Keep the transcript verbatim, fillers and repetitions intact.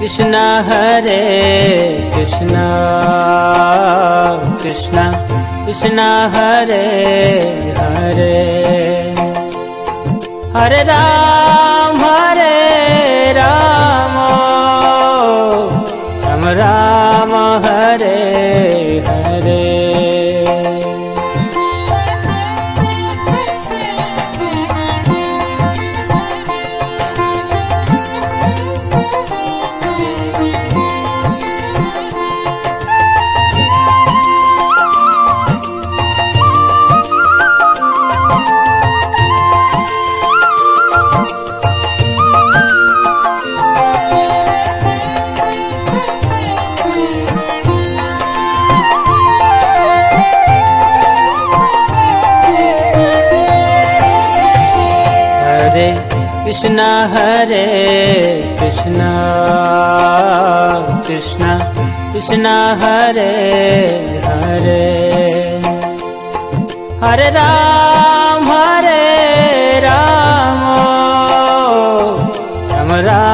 Krishna Hare Krishna Krishna Krishna Hare Hare Hare Ram Hare Ram Ram Ram Hare Hare. Krishna Hare Krishna Krishna Krishna Hare Hare Hare Ram Hare Ram Ram Ram